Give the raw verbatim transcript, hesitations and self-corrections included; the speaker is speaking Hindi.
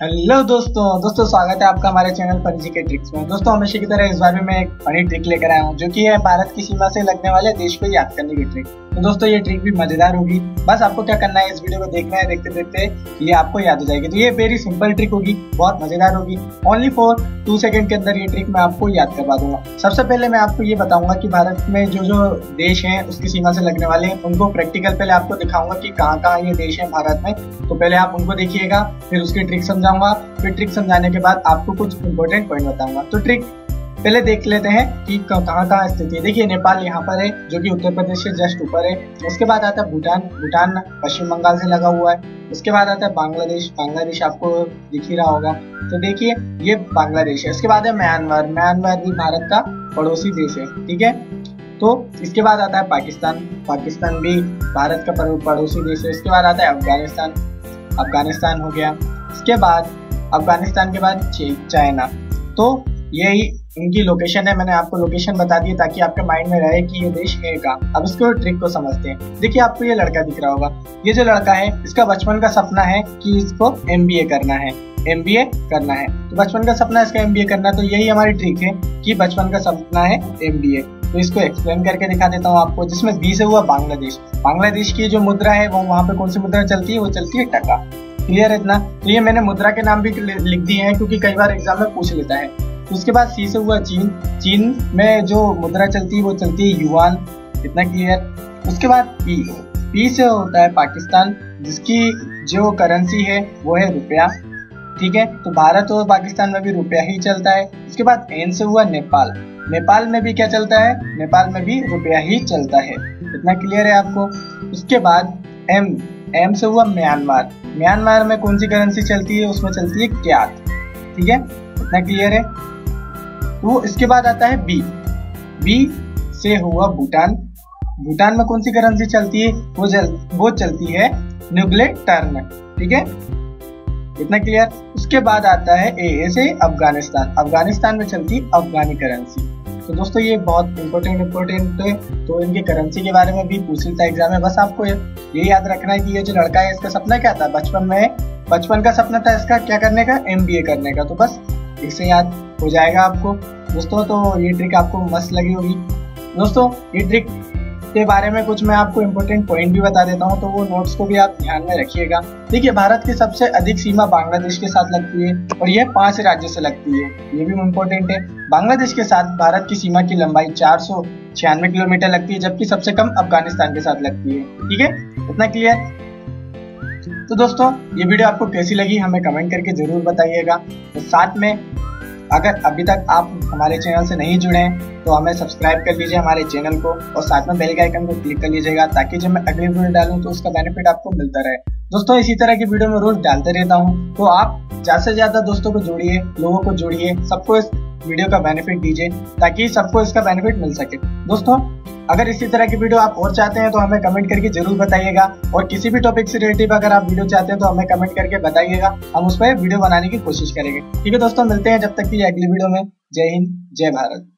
हेलो दोस्तों दोस्तों स्वागत है आपका हमारे चैनल फनी के ट्रिक्स में। दोस्तों हमेशा की तरह इस बार भी मैं एक फनी ट्रिक लेकर आया हूँ जो कि है भारत की सीमा से लगने वाले देश को याद करने की ट्रिक। तो दोस्तों ये ट्रिक भी मजेदार होगी, बस आपको क्या करना है इस वीडियो को देखना है, देखते देखते ये आपको याद हो जाएगी। तो ये वेरी सिंपल ट्रिक होगी, बहुत मजेदार होगी। ओनली फॉर टू सेकंड के अंदर ये ट्रिक मैं आपको याद करवा दूंगा। सबसे पहले मैं आपको ये बताऊंगा कि भारत में जो जो देश हैं उसकी सीमा से लगने वाले हैं उनको प्रैक्टिकल पहले आपको दिखाऊंगा कि कहाँ कहाँ ये देश है भारत में। तो पहले आप उनको देखिएगा, फिर उसकी ट्रिक समझाऊंगा, फिर ट्रिक समझाने के बाद आपको कुछ इंपॉर्टेंट पॉइंट बताऊंगा। तो ट्रिक पहले देख लेते हैं कि कहाँ कहाँ स्थिति है। देखिए नेपाल यहाँ पर है जो कि उत्तर प्रदेश से जस्ट ऊपर है। उसके बाद आता है भूटान, भूटान पश्चिम बंगाल से लगा हुआ है। उसके बाद आता है बांग्लादेश, बांग्लादेश आपको दिख ही रहा होगा। तो देखिए ये बांग्लादेश है। उसके बाद है म्यांमार, म्यांमार भी भारत का पड़ोसी देश है, ठीक है। तो इसके बाद आता है पाकिस्तान, पाकिस्तान भी भारत का पड़ोसी देश है। इसके बाद आता है अफगानिस्तान, अफगानिस्तान हो गया। इसके बाद अफगानिस्तान के बाद चाइना। तो यही इनकी लोकेशन है, मैंने आपको लोकेशन बता दी ताकि आपके माइंड में रहे कि ये देश है का। अब इसको ट्रिक को समझते हैं। देखिए आपको ये लड़का दिख रहा होगा, ये जो लड़का है इसका बचपन का सपना है कि इसको एमबीए करना है, एमबीए करना है। तो बचपन का सपना इसका एमबीए करना है। तो यही हमारी ट्रिक है कि बचपन का सपना है एमबीए। तो इसको एक्सप्लेन करके दिखा देता हूँ आपको। जिसमें बी से हुआ बांग्लादेश, बांग्लादेश की जो मुद्रा है वो वहाँ पे कौन सी मुद्रा चलती है, वो चलती है टका। क्लियर है इतना। तो ये मैंने मुद्रा के नाम भी लिख दिए हैं क्योंकि कई बार एग्जाम में पूछ लेता है। उसके बाद सी से हुआ चीन, चीन में जो मुद्रा चलती है वो चलती है युआन, इतना क्लियर। उसके बाद पी, पी से होता है पाकिस्तान जिसकी जो करेंसी है वो है रुपया, ठीक है। तो भारत और पाकिस्तान में भी रुपया ही चलता है। उसके बाद एन से हुआ नेपाल, नेपाल में भी क्या चलता है, नेपाल में भी रुपया ही चलता है, इतना क्लियर है आपको। उसके बाद एम, एम से हुआ म्यांमार, म्यांमार में कौन सी करेंसी चलती है, उसमें चलती है क्यात, ठीक है, इतना क्लियर है। तो इसके बाद आता है बी, बी से हुआ भूटान, भूटान में कौन सी करेंसी चलती है, वो जल, वो चलती है न्यूग्ले टर्न, ठीक है, इतना क्लियर। उसके बाद आता है ए से अफगानिस्तान, अफगानिस्तान में चलती है अफगानी करेंसी। तो दोस्तों ये बहुत इंपॉर्टेंट इंपॉर्टेंट है। तो इनके करेंसी के बारे में भी पूछ लेता है एग्जाम में। बस आपको ये याद रखना है कि ये जो लड़का है इसका सपना क्या था, बचपन में बचपन का सपना था इसका क्या करने का, एमबीए करने का। तो बस इससे याद हो जाएगा आपको दोस्तों। तो ये ट्रिक आपको मस्त लगी होगी दोस्तों। ये ट्रिक के बारे में कुछ मैं आपको इम्पोर्टेंट पॉइंट भी बता देता हूँ, तो वो नोट्स को भी आप ध्यान में रखिएगा। देखिए भारत की सबसे अधिक सीमा बांग्लादेश के साथ लगती है और यह पांच राज्यों से लगती है, ये भी इम्पोर्टेंट है। बांग्लादेश के साथ भारत की सीमा की लंबाई चार सौ छियानवे किलोमीटर लगती है, जबकि सबसे कम अफगानिस्तान के साथ लगती है, ठीक है, इतना क्लियर। तो दोस्तों ये वीडियो आपको कैसी लगी हमें कमेंट करके जरूर बताइएगा। तो साथ में अगर अभी तक आप हमारे चैनल से नहीं जुड़े हैं तो हमें सब्सक्राइब कर लीजिए हमारे चैनल को, और साथ में बेल के आइकन को क्लिक कर लीजिएगा ताकि जब मैं अगली वीडियो डालूं तो उसका बेनिफिट आपको मिलता रहे। दोस्तों इसी तरह की वीडियो मैं रोज डालते रहता हूं, तो आप ज्यादा से ज्यादा दोस्तों को जोड़िए, लोगों को जोड़िए, सबको इस वीडियो का बेनिफिट दीजिए ताकि सबको इसका बेनिफिट मिल सके। दोस्तों अगर इसी तरह की वीडियो आप और चाहते हैं तो हमें कमेंट करके जरूर बताइएगा, और किसी भी टॉपिक से रिलेटेड अगर आप वीडियो चाहते हैं तो हमें कमेंट करके बताइएगा, हम उस पर वीडियो बनाने की कोशिश करेंगे। ठीक है दोस्तों, मिलते हैं जब तक की अगली वीडियो में। जय हिंद, जय भारत।